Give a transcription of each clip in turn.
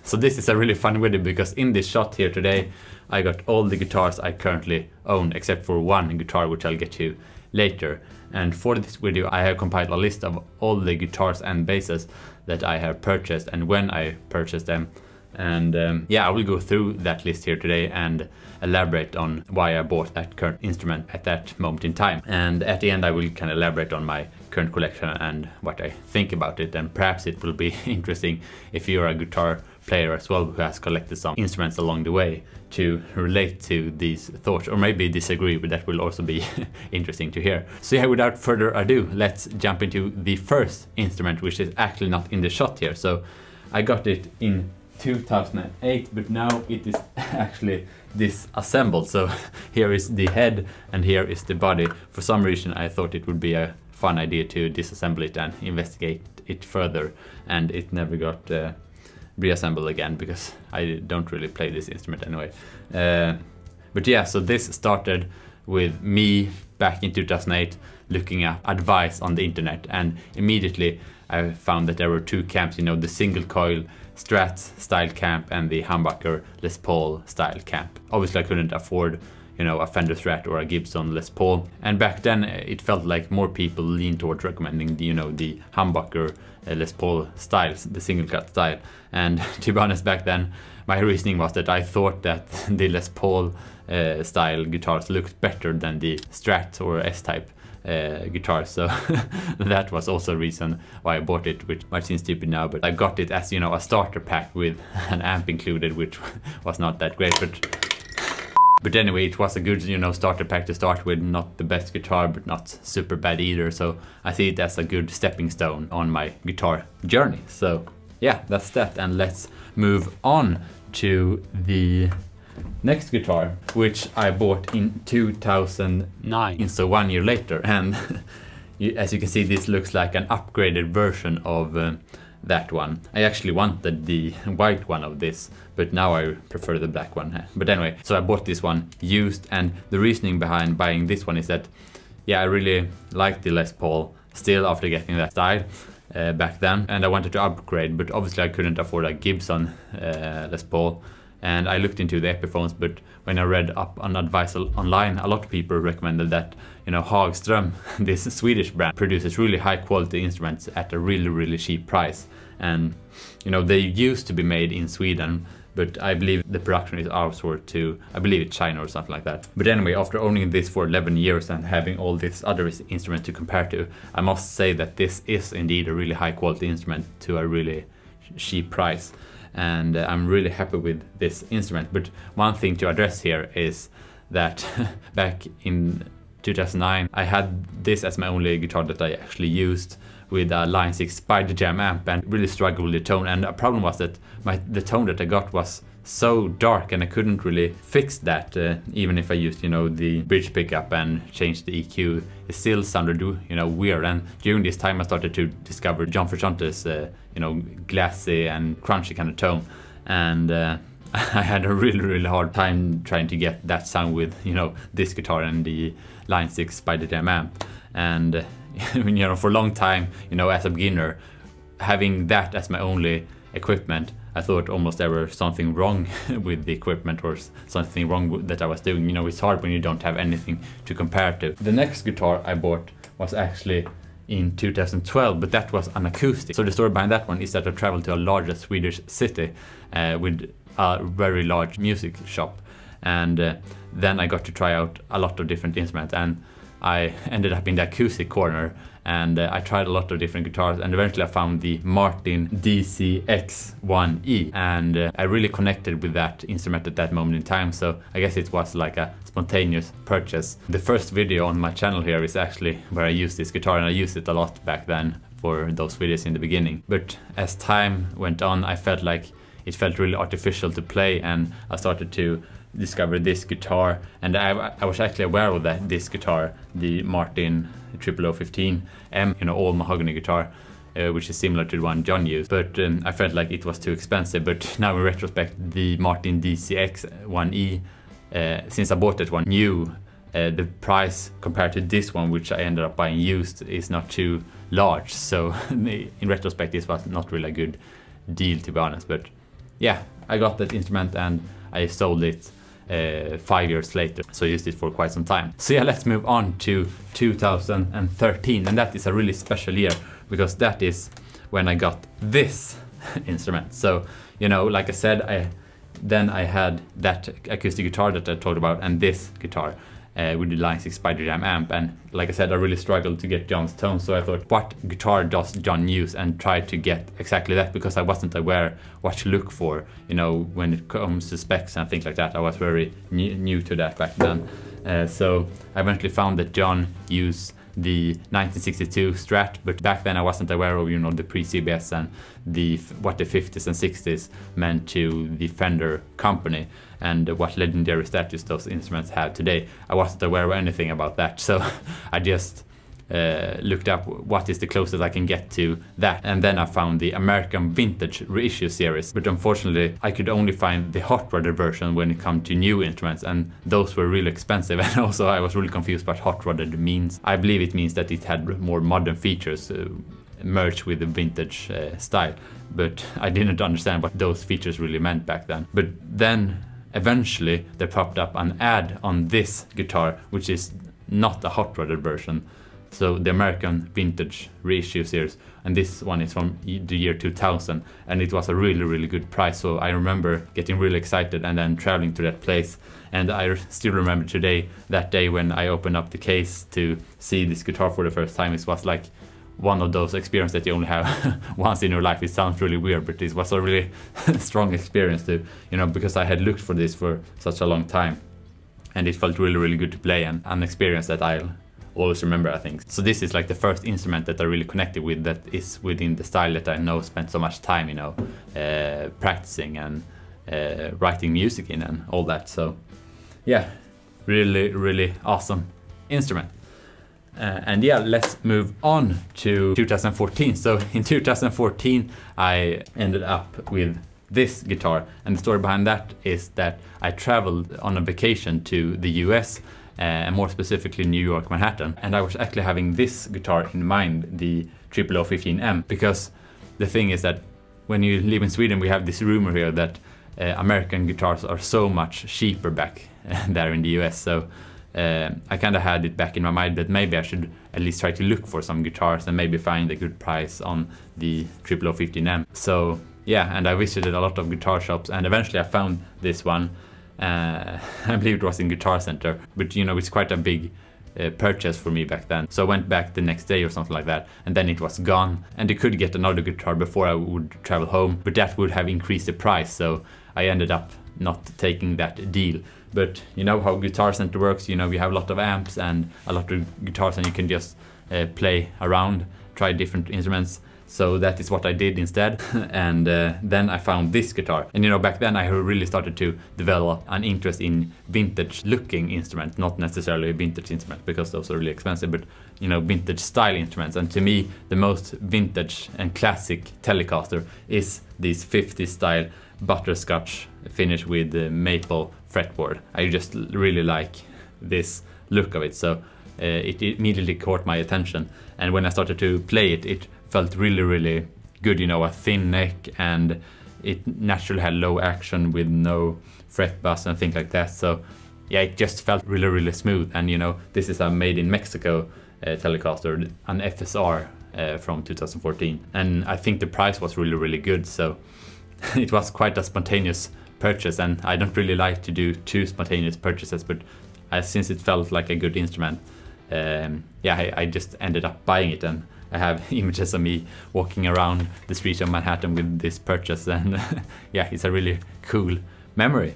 So this is a really fun video because in this shot here today I got all the guitars I currently own except for one guitar which I'll get to later. And for this video I have compiled a list of all the guitars and basses that I have purchased and when I purchased them. And yeah, I will go through that list here today and elaborate on why I bought that current instrument at that moment in time. And at the end I will kind of elaborate on my current collection and what I think about it, and perhaps it will be interesting if you're a guitar player as well who has collected some instruments along the way to relate to these thoughts, or maybe disagree, but that will also be interesting to hear. So yeah, without further ado, let's jump into the first instrument, which is actually not in the shot here. So I got it in 2008, but now it is actually disassembled. So here is the head and here is the body. For some reason I thought it would be a fun idea to disassemble it and investigate it further, and it never got reassembled again because I don't really play this instrument anyway. But yeah, so this started with me back in 2008 looking at advice on the internet, and immediately I found that there were two camps, you know, the single coil Strat style camp and the humbucker Les Paul style camp. Obviously I couldn't afford, you know, a Fender Strat or a Gibson Les Paul, and back then it felt like more people leaned towards recommending the, you know, the humbucker Les Paul styles, the single cut style. And to be honest, back then my reasoning was that I thought that the Les Paul style guitars looked better than the Strat or S-type guitar, so that was also a reason why I bought it, which might seem stupid now, but I got it as, you know, a starter pack with an amp included, which was not that great, but anyway, it was a good, you know, starter pack to start with. Not the best guitar, but not super bad either, so I see it as a good stepping stone on my guitar journey. So yeah, that's that, and let's move on to the next guitar, which I bought in 2009, so 1 year later. And as you can see, this looks like an upgraded version of that one. I actually wanted the white one of this, but now I prefer the black one. But anyway, so I bought this one used, and the reasoning behind buying this one is that, yeah, I really liked the Les Paul still after getting that style back then, and I wanted to upgrade, but obviously I couldn't afford a Gibson Les Paul. And I looked into the Epiphones, but when I read up on advice online, a lot of people recommended that, you know, Hagström, this Swedish brand, produces really high quality instruments at a really cheap price. And, you know, they used to be made in Sweden, but I believe the production is outsourced to, I believe it's China or something like that. But anyway, after owning this for 11 years and having all these other instruments to compare to, I must say that this is indeed a really high quality instrument to a really cheap price. And I'm really happy with this instrument. But one thing to address here is that back in 2009 I had this as my only guitar that I actually used, with a Line 6 Spider Jam amp, and really struggled with the tone. And a problem was that the tone that I got was so dark, and I couldn't really fix that. Even if I used, you know, the bridge pickup and changed the EQ, it still sounded, you know, weird. And during this time I started to discover John Frusciante's you know, glassy and crunchy kind of tone, and I had a really hard time trying to get that sound with, you know, this guitar and the Line 6 Spider Jam amp. And you know, for a long time, you know, as a beginner, having that as my only equipment, I thought almost there was something wrong with the equipment, or something wrong that I was doing. You know, it's hard when you don't have anything to compare to. The next guitar I bought was actually in 2012, but that was an acoustic. So the story behind that one is that I traveled to a large Swedish city with a very large music shop, and then I got to try out a lot of different instruments, and I ended up in the acoustic corner, and I tried a lot of different guitars, and eventually I found the Martin DCX-1E, and I really connected with that instrument at that moment in time, so I guess it was like a spontaneous purchase. The first video on my channel here is actually where I used this guitar, and I used it a lot back then for those videos in the beginning. But as time went on, I felt like it felt really artificial to play, and I started to discover this guitar, and I was actually aware of that this guitar, the Martin 0015M, you know, all mahogany guitar, which is similar to the one John used, but I felt like it was too expensive. But now in retrospect, the Martin DCX-1E, since I bought that one new, the price compared to this one, which I ended up buying used, is not too large. So in retrospect, this was not really a good deal, to be honest. But yeah, I got that instrument and I sold it 5 years later, so I used it for quite some time. So yeah, let's move on to 2013, and that is a really special year because that is when I got this instrument. So, you know, like I said, I had that acoustic guitar that I talked about and this guitar with the Line 6 Spider Jam amp, and like I said, I really struggled to get John's tone, so I thought, what guitar does John use, and tried to get exactly that, because I wasn't aware what to look for, you know, when it comes to specs and things like that. I was very new to that back then. So I eventually found that John used the 1962 Strat, but back then I wasn't aware of, you know, the pre-CBS and what the 50s and 60s meant to the Fender company and what legendary status those instruments have today. I wasn't aware of anything about that, so I just looked up what is the closest I can get to that, and then I found the American Vintage Reissue series, but unfortunately I could only find the hot rodded version when it comes to new instruments, and those were really expensive, and also I was really confused what hot rodded means. I believe it means that it had more modern features merged with the vintage style, but I didn't understand what those features really meant back then. But then eventually there popped up an ad on this guitar, which is not a hot rodded version. So the American Vintage Reissue series, and this one is from the year 2000, and it was a really good price. So I remember getting really excited and then traveling to that place, and I still remember today that day when I opened up the case to see this guitar for the first time. It was like one of those experiences that you only have once in your life. It sounds really weird, but it was a really strong experience to, you know, because I had looked for this for such a long time, and it felt really good to play, and an experience that I'll always remember, I think. So this is like the first instrument that I really connected with that is within the style that I know spent so much time, you know, practicing and writing music in and all that. So yeah, really awesome instrument. And yeah, let's move on to 2014. So in 2014 I ended up with this guitar, and the story behind that is that I traveled on a vacation to the US, and more specifically New York, Manhattan, and I was actually having this guitar in mind, the 0015M, because the thing is that when you live in Sweden we have this rumor here that American guitars are so much cheaper back there in the US, so I kind of had it back in my mind that maybe I should at least try to look for some guitars and maybe find a good price on the 0015M. So yeah, and I visited a lot of guitar shops, and eventually I found this one. I believe it was in Guitar Center, but you know, it's quite a big purchase for me back then. So I went back the next day or something like that, and then it was gone, and I could get another guitar before I would travel home, but that would have increased the price, so I ended up not taking that deal. But you know how Guitar Center works, you know, you have a lot of amps and a lot of guitars, and you can just play around, try different instruments. So that is what I did instead, and then I found this guitar. And you know, back then I really started to develop an interest in vintage looking instruments, not necessarily a vintage instrument because those are really expensive, but you know, vintage style instruments. And to me, the most vintage and classic Telecaster is this 50s style butterscotch finish with maple fretboard. I just really like this look of it, so it immediately caught my attention. And when I started to play it, it felt really good, you know, a thin neck, and it naturally had low action with no fret buzz and things like that. So yeah, it just felt really smooth. And you know, this is a made in Mexico Telecaster, an FSR from 2014, and I think the price was really good, so it was quite a spontaneous purchase, and I don't really like to do too spontaneous purchases, but since it felt like a good instrument, yeah, I just ended up buying it, and I have images of me walking around the streets of Manhattan with this purchase, and yeah, it's a really cool memory.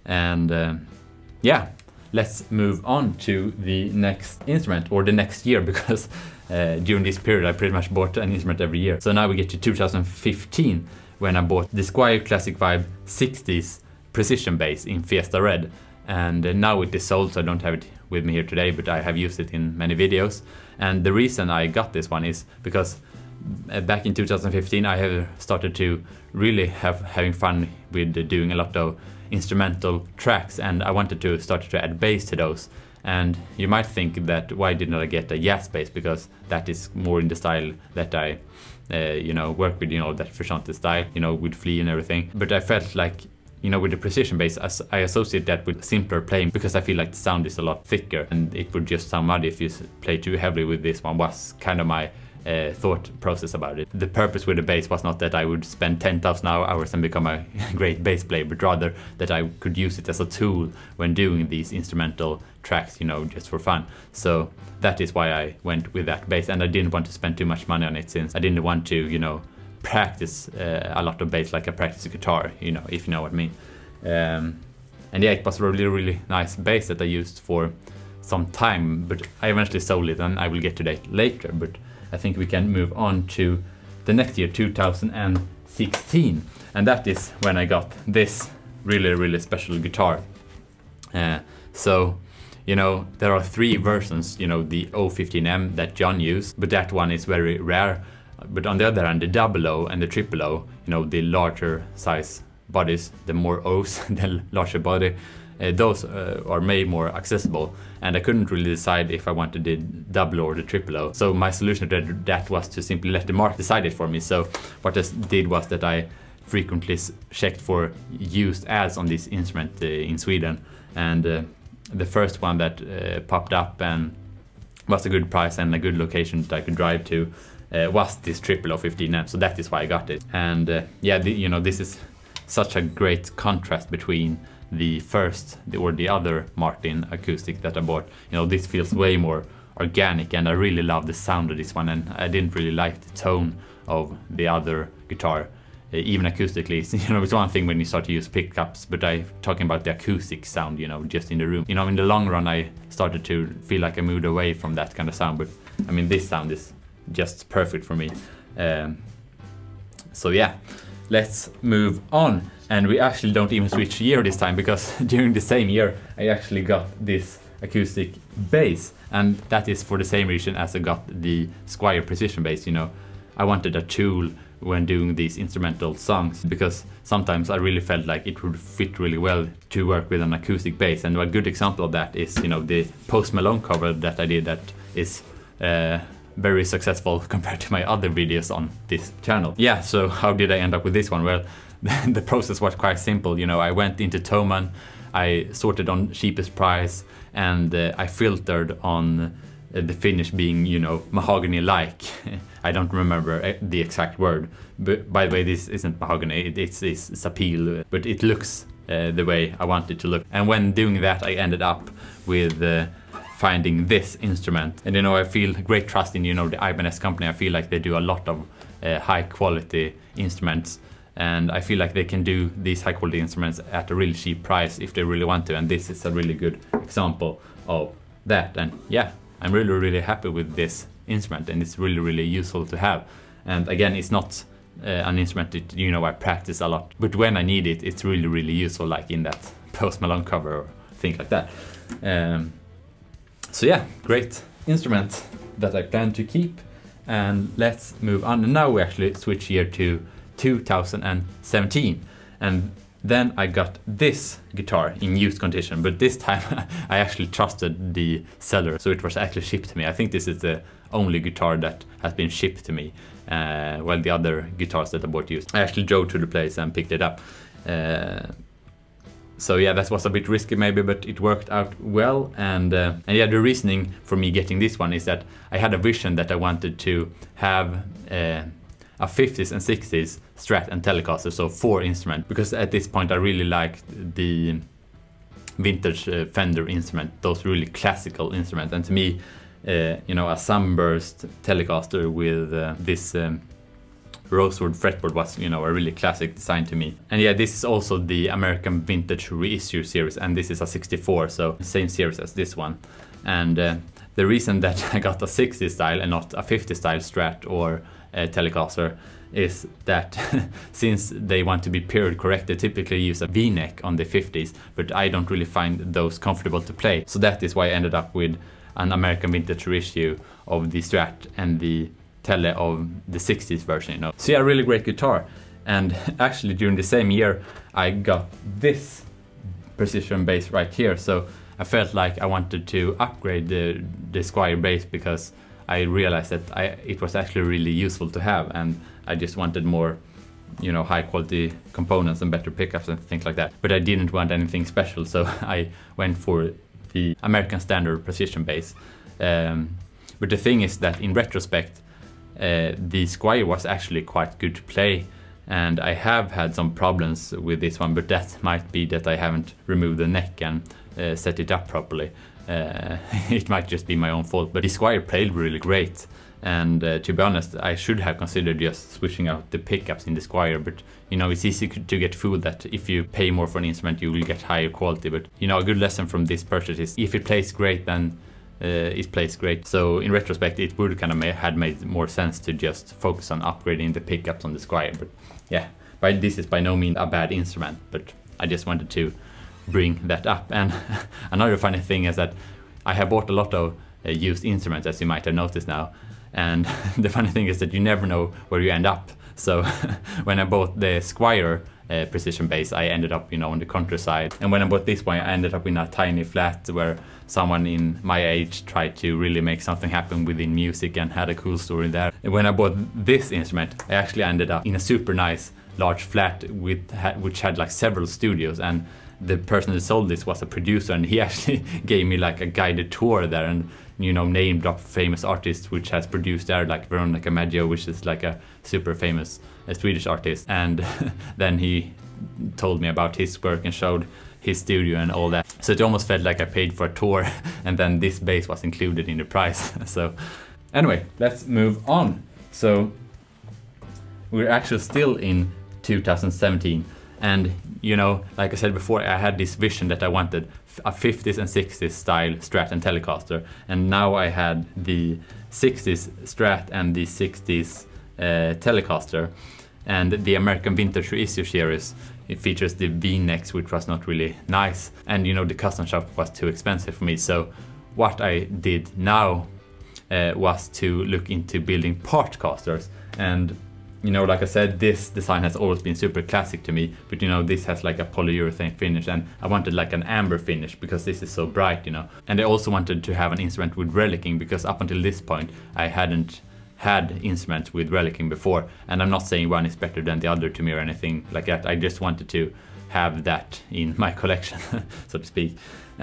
And yeah, let's move on to the next instrument, or the next year, because during this period I pretty much bought an instrument every year. So now we get to 2015, when I bought the Squier Classic Vibe 60s Precision Bass in Fiesta Red. And now it is sold, so I don't have it with me here today, but I have used it in many videos. And the reason I got this one is because back in 2015 I have started to really having fun with doing a lot of instrumental tracks, and I wanted to start to add bass to those. And you might think that why didn't I get a jazz bass, because that is more in the style that I you know, work with, you know, that Frusciante style, you know, with Flea and everything. But I felt like, you know, with the precision bass, I associate that with simpler playing, because I feel like the sound is a lot thicker and it would just sound muddy if you play too heavily with this one, was kind of my thought process about it. The purpose with the bass was not that I would spend 10,000 hours and become a great bass player, but rather that I could use it as a tool when doing these instrumental tracks, you know, just for fun. So that is why I went with that bass, and I didn't want to spend too much money on it, since I didn't want to, you know, practice a lot of bass like I practice guitar, you know, if you know what I mean. And yeah, it was a really nice bass that I used for some time, but I eventually sold it, and I will get to that later. But I think we can move on to the next year, 2016, and that is when I got this really special guitar. So, you know, there are 3 versions, you know, the O15M that John used, but that one is very rare. But on the other hand, the double O and the triple O, you know, the larger size bodies, the more O's, the larger body, those are made more accessible, and I couldn't really decide if I wanted the double or the triple O. So my solution to that was to simply let the market decide it for me. So what I did was that I frequently checked for used ads on this instrument in Sweden, and the first one that popped up and was a good price and a good location that I could drive to was this triple O15M. So that is why I got it. And yeah, you know, this is such a great contrast between the first or the other Martin acoustic that I bought. You know, this feels way more organic, and I really love the sound of this one, and I didn't really like the tone of the other guitar, even acoustically. You know, it's one thing when you start to use pickups, but I'm talking about the acoustic sound, you know, just in the room. You know, in the long run I started to feel like I moved away from that kind of sound, but I mean, this sound is just perfect for me. So yeah, let's move on. And we actually don't even switch year this time, because during the same year I actually got this acoustic bass, and that is for the same reason as I got the Squier Precision bass. You know, I wanted a tool when doing these instrumental songs, because sometimes I really felt like it would fit really well to work with an acoustic bass. And a good example of that is, you know, the Post Malone cover that I did, that is very successful compared to my other videos on this channel. Yeah, so how did I end up with this one? Well, the process was quite simple. You know, I went into Thomann, I sorted on cheapest price, and I filtered on the finish being, you know, mahogany-like. I don't remember the exact word, but by the way, this isn't mahogany, it's sapil, but it looks the way I want it to look. And when doing that, I ended up with finding this instrument. And you know, I feel great trust in, you know, the Ibanez company. I feel like they do a lot of high quality instruments, and I feel like they can do these high quality instruments at a really cheap price if they really want to, and this is a really good example of that. And yeah, I'm really happy with this instrument, and it's really useful to have. And again, it's not an instrument that, you know, I practice a lot, but when I need it, it's really useful, like in that Post Malone cover or things like that. So yeah, great instrument that I plan to keep. And let's move on. And now we actually switch year to 2017, and then I got this guitar in used condition, but this time I actually trusted the seller, so it was actually shipped to me. I think this is the only guitar that has been shipped to me, while the other guitars that I bought used, I actually drove to the place and picked it up. So yeah, that was a bit risky maybe, but it worked out well. And yeah, the reasoning for me getting this one is that I had a vision that I wanted to have a 50s and 60s Strat and Telecaster, so 4 instruments, because at this point I really liked the vintage Fender instrument, those really classical instruments. And to me, you know, a Sunburst Telecaster with this rosewood fretboard was, you know, a really classic design to me. And yeah, this is also the American Vintage Reissue series, and this is a 64, so same series as this one. And the reason that I got a 60 style and not a 50 style Strat or Telecaster is that since they want to be period correct, they typically use a V-neck on the 50s, but I don't really find those comfortable to play. So that is why I ended up with an American Vintage Reissue of the Strat and the Tele of the 60s version, you know. So yeah, really great guitar. And actually during the same year I got this precision bass right here, so I felt like I wanted to upgrade the Squier bass, because I realized that it was actually really useful to have, and I just wanted more, you know, high quality components and better pickups and things like that. But I didn't want anything special, so I went for the American Standard precision bass. But the thing is that in retrospect, the Squier was actually quite good to play, and I have had some problems with this one, but that might be that I haven't removed the neck and set it up properly. It might just be my own fault, but the Squier played really great, and to be honest, I should have considered just switching out the pickups in the Squier, but you know, it's easy to get fooled that if you pay more for an instrument you will get higher quality. But you know, a good lesson from this purchase is if it plays great, then it plays great. So in retrospect, it would kind of had made more sense to just focus on upgrading the pickups on the Squier. But yeah, this is by no means a bad instrument, but I just wanted to bring that up. And another funny thing is that I have bought a lot of used instruments, as you might have noticed now, and the funny thing is that you never know where you end up. So when I bought the Squier precision bass, I ended up, you know, on the countryside, and when I bought this one I ended up in a tiny flat where someone in my age tried to really make something happen within music and had a cool story there. And when I bought this instrument, I actually ended up in a super nice large flat which had like several studios, and the person that sold this was a producer, and he actually gave me like a guided tour there, and you know, named up famous artists which has produced there, like Veronica Maggio, which is like a super famous Swedish artist. And then he told me about his work and showed his studio and all that. So it almost felt like I paid for a tour, and then this bass was included in the price. So anyway, let's move on. So we're actually still in 2017. And you know, like I said before, I had this vision that I wanted a 50s and 60s style Strat and Telecaster, and now I had the 60s Strat and the 60s Telecaster. And the American Vintage Reissue series, it features the V-necks, which was not really nice, and you know, the custom shop was too expensive for me. So what I did now was to look into building Partcasters. And you know, like I said, this design has always been super classic to me, but you know, this has like a polyurethane finish, and I wanted like an amber finish because this is so bright, you know. And I also wanted to have an instrument with relicking, because up until this point I hadn't had instruments with relicking before, and I'm not saying one is better than the other to me or anything like that. I just wanted to have that in my collection, so to speak.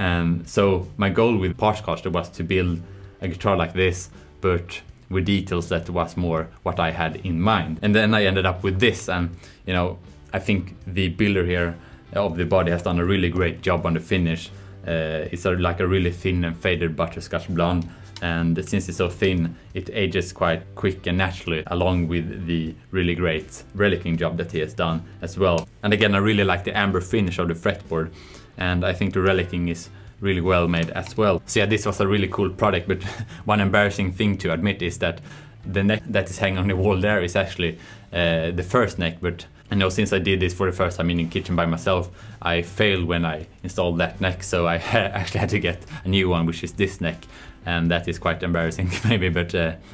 So my goal with Partcaster was to build a guitar like this, but with details that was more what I had in mind. And then I ended up with this, and you know, I think the builder here of the body has done a really great job on the finish. It's like a really thin and faded butterscotch blonde, and since it's so thin, it ages quite quick and naturally, along with the really great relicking job that he has done as well. And again, I really like the amber finish of the fretboard, and I think the relicking is really well made as well. So yeah, this was a really cool product, but one embarrassing thing to admit is that the neck that is hanging on the wall there is actually the first neck. But I know, since I did this for the first time in the kitchen by myself, I failed when I installed that neck, so I actually had to get a new one, which is this neck, and that is quite embarrassing maybe, but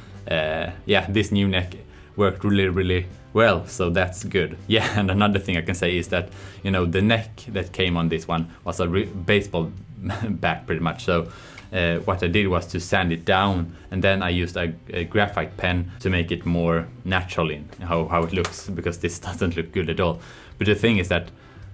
yeah, this new neck worked really well, so that's good. Yeah, and another thing I can say is that, you know, the neck that came on this one was a baseball back pretty much. So what I did was to sand it down, and then I used a graphite pen to make it more natural in how it looks, because this doesn't look good at all. But the thing is that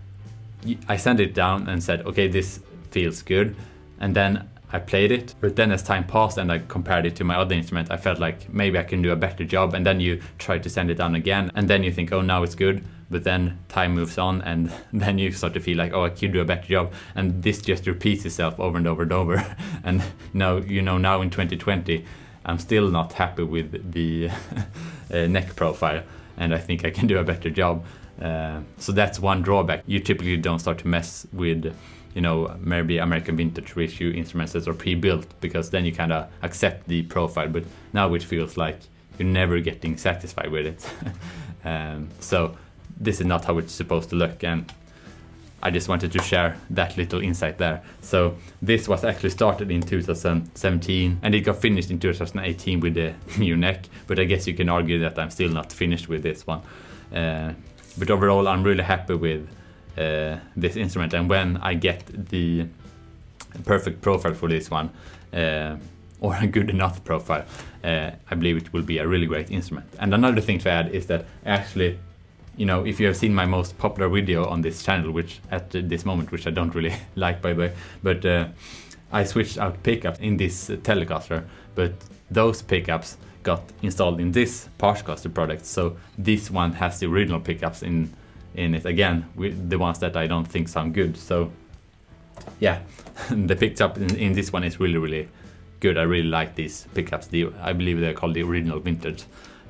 I sanded it down and said, okay, this feels good, and then I played it. But then as time passed and I compared it to my other instrument, I felt like maybe I can do a better job, and then you try to sand it down again, and then you think, oh, now it's good. But then time moves on, and then you start to feel like, oh, I could do a better job, and this just repeats itself over and over and over. And now, you know, now in 2020, I'm still not happy with the neck profile, and I think I can do a better job. So that's one drawback. You typically don't start to mess with, you know, maybe American Vintage Reissue instruments that are pre-built, because then you kind of accept the profile. But now it feels like you're never getting satisfied with it. So this is not how it's supposed to look, and I just wanted to share that little insight there. So this was actually started in 2017, and it got finished in 2018 with the new neck, but I guess you can argue that I'm still not finished with this one. But overall, I'm really happy with this instrument, and when I get the perfect profile for this one, or a good enough profile, I believe it will be a really great instrument. And another thing to add is that actually, you know, if you have seen my most popular video on this channel, which at this moment, which I don't really like by the way, but I switched out pickups in this Telecaster, but those pickups got installed in this Partcaster product, so this one has the original pickups in it again, with the ones that I don't think sound good. So yeah, the pickup in this one is really good. I really like these pickups. I believe they're called the original vintage.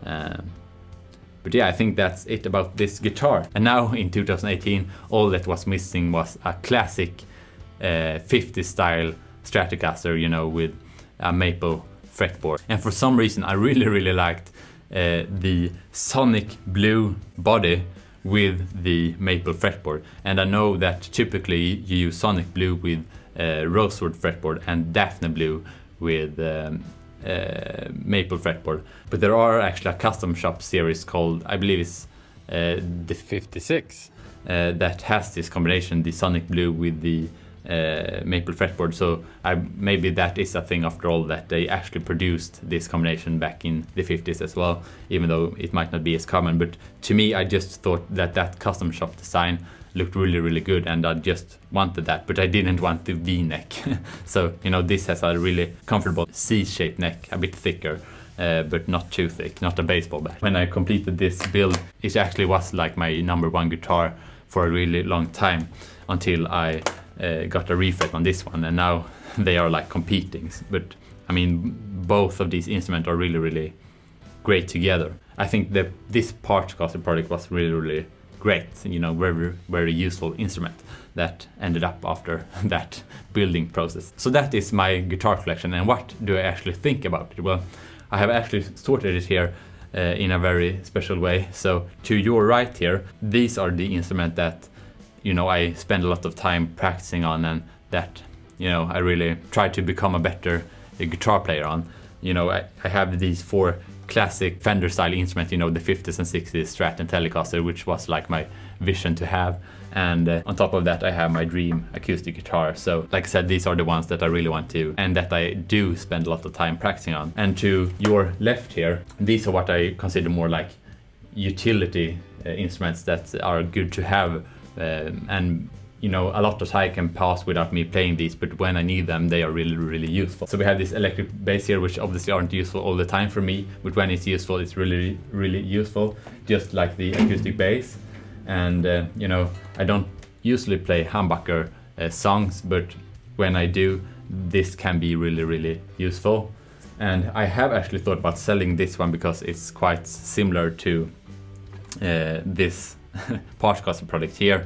But yeah, I think that's it about this guitar. And now in 2018, all that was missing was a classic 50s style Stratocaster, you know, with a maple fretboard. And for some reason, I really liked the Sonic blue body with the maple fretboard. And I know that typically you use Sonic blue with rosewood fretboard and Daphne blue with maple fretboard, but there are actually a custom shop series called, I believe it's the 56, that has this combination, the Sonic blue with the maple fretboard. So maybe that is a thing after all, that they actually produced this combination back in the 50s as well, even though it might not be as common. But to me, I just thought that custom shop design looked really good, and I just wanted that, but I didn't want the V-neck. So, you know, this has a really comfortable C-shaped neck, a bit thicker, but not too thick, not a baseball bat. When I completed this build, it actually was like my #1 guitar for a really long time, until I got a refret on this one, and now they are like competing. But I mean, both of these instruments are really great together. I think that this Partcaster product was really great, you know, very useful instrument that ended up after that building process. So that is my guitar collection, and what do I actually think about it? Well, I have actually sorted it here in a very special way. So to your right here, these are the instruments that, you know, I spend a lot of time practicing on, and that, you know, I really try to become a better guitar player on. You know, I have these 4 classic Fender style instruments, you know, the 50s and 60s Strat and Telecaster, which was like my vision to have. And on top of that, I have my dream acoustic guitar. So like I said, these are the ones that I really want to, and that I do spend a lot of time practicing on. And to your left here, these are what I consider more like utility instruments that are good to have, and you know, a lot of time can pass without me playing these, but when I need them, they are really useful. So we have this electric bass here, which obviously aren't useful all the time for me, but when it's useful, it's really useful, just like the acoustic bass. And you know, I don't usually play humbucker songs, but when I do, this can be really useful. And I have actually thought about selling this one because it's quite similar to this Partcaster product here.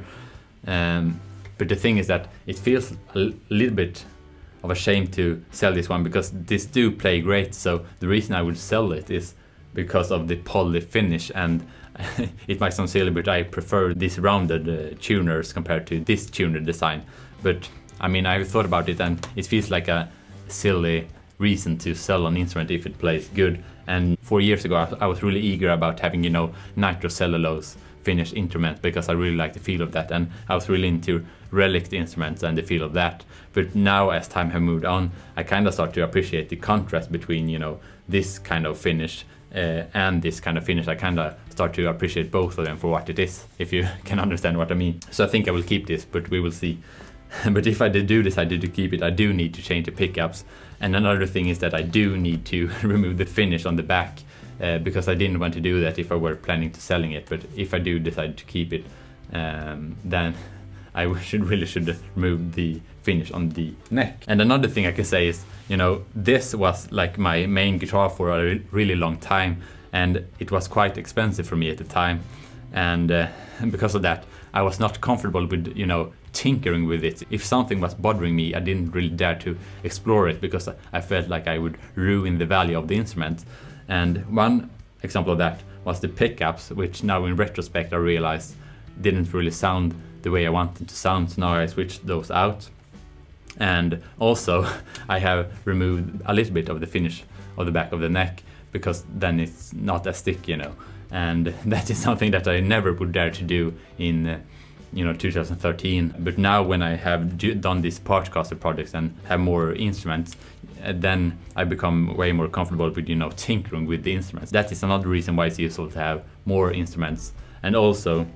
But the thing is that it feels a little bit of a shame to sell this one, because this do play great. So the reason I would sell it is because of the poly finish, and it might sound silly, but I prefer these rounded tuners compared to this tuner design. But I mean, I've thought about it, and it feels like a silly reason to sell an instrument if it plays good. And 4 years ago, I was really eager about having, you know, nitrocellulose finished instrument, because I really like the feel of that, and I was really into relic instruments and the feel of that. But now, as time have moved on, I kind of start to appreciate the contrast between, you know, this kind of finish and this kind of finish. I kind of start to appreciate both of them for what it is, if you can understand what I mean. So I think I will keep this, but we will see. But if I do decide to keep it, I do need to change the pickups. And another thing is that I do need to remove the finish on the back, because I didn't want to do that if I were planning to selling it. But if I do decide to keep it, then I should remove the finish on the neck. And another thing I can say is, you know, this was like my main guitar for a really long time, and it was quite expensive for me at the time. And because of that, I was not comfortable with, you know, tinkering with it. If something was bothering me, I didn't really dare to explore it, because I felt like I would ruin the value of the instrument. And one example of that was the pickups, which now in retrospect I realized didn't really sound the way I wanted to sound, so now I switched those out. And also I have removed a little bit of the finish of the back of the neck, because then it's not as thick, you know. And that is something that I never would dare to do in you know, 2013. But now when I have done these Partcaster projects and have more instruments, then I become way more comfortable with, you know, tinkering with the instruments. That is another reason why it's useful to have more instruments, and also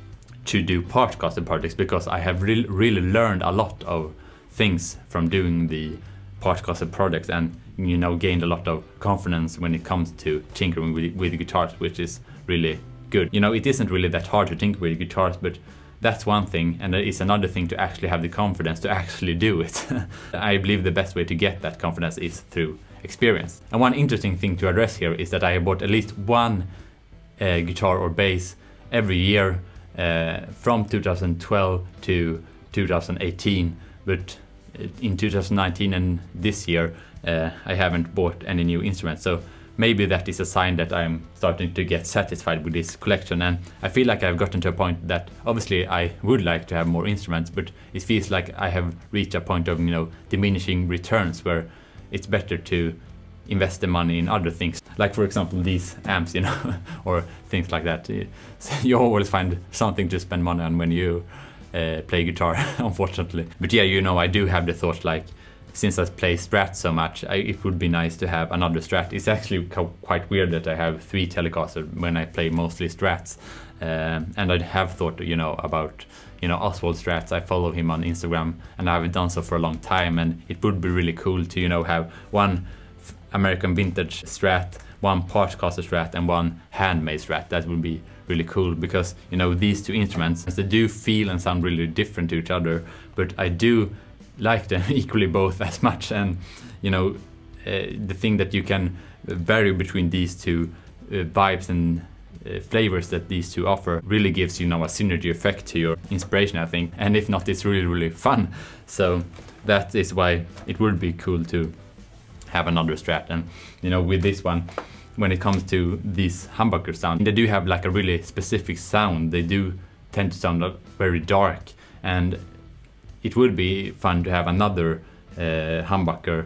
to do Partcaster projects, because I have really learned a lot of things from doing the Partcaster projects, and, you know, gained a lot of confidence when it comes to tinkering with guitars, which is really good. You know, it isn't really that hard to tinker with guitars, but that's one thing, and it is another thing to actually have the confidence to actually do it. I believe the best way to get that confidence is through experience. And one interesting thing to address here is that I have bought at least one guitar or bass every year from 2012 to 2018, but in 2019 and this year I haven't bought any new instruments. So maybe that is a sign that I'm starting to get satisfied with this collection, and I feel like I've gotten to a point that obviously I would like to have more instruments, but it feels like I have reached a point of, you know, diminishing returns, where it's better to invest the money in other things, like for example these amps, you know, or things like that. So you always find something to spend money on when you play guitar, unfortunately. But yeah, you know, I do have the thought, like, since I play Strats so much, it would be nice to have another Strat. It's actually quite weird that I have 3 Telecasters when I play mostly Strats. And I have thought, you know, about, you know, Oswald Strats. I follow him on Instagram, and I haven't done so for a long time, and it would be really cool to, you know, have one American vintage Strat, one Partcaster Strat, and one handmade Strat. That would be really cool, because, you know, these two instruments, they do feel and sound really different to each other, but I do like them equally both as much. And, you know, the thing that you can vary between these two vibes and flavors that these two offer really gives, you know, a synergy effect to your inspiration, I think. And if not, it's really fun. So that is why it would be cool to have another Strat. And, you know, with this one, when it comes to these humbucker sound, they do have like a really specific sound. They do tend to sound very dark, and it would be fun to have another humbucker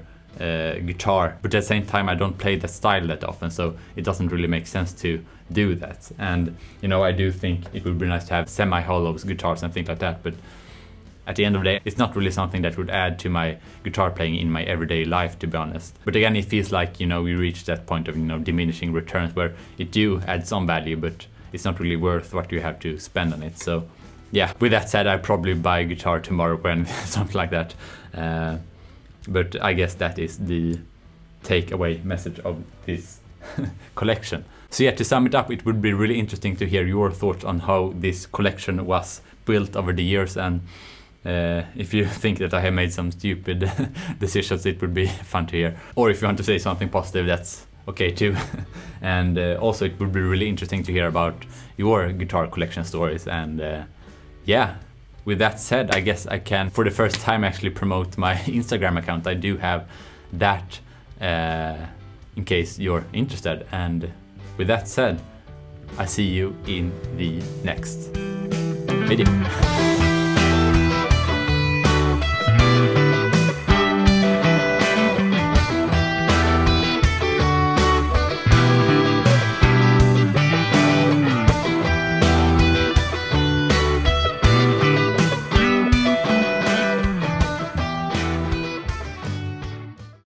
guitar, but at the same time I don't play that style that often, so it doesn't really make sense to do that. And, you know, I do think it would be nice to have semi-hollows guitars and things like that, but at the end of the day, it's not really something that would add to my guitar playing in my everyday life, to be honest. But again, it feels like, you know, we reached that point of, you know, diminishing returns, where it do add some value, but it's not really worth what you have to spend on it. So yeah, with that said, I'd probably buy a guitar tomorrow when something like that. But I guess that is the takeaway message of this collection. So yeah, to sum it up, it would be really interesting to hear your thoughts on how this collection was built over the years, and if you think that I have made some stupid decisions, it would be fun to hear. Or if you want to say something positive, that's okay too. And also it would be really interesting to hear about your guitar collection stories. And yeah, with that said, I guess I can, for the first time, actually promote my Instagram account. I do have that in case you're interested. And with that said, I see you in the next video.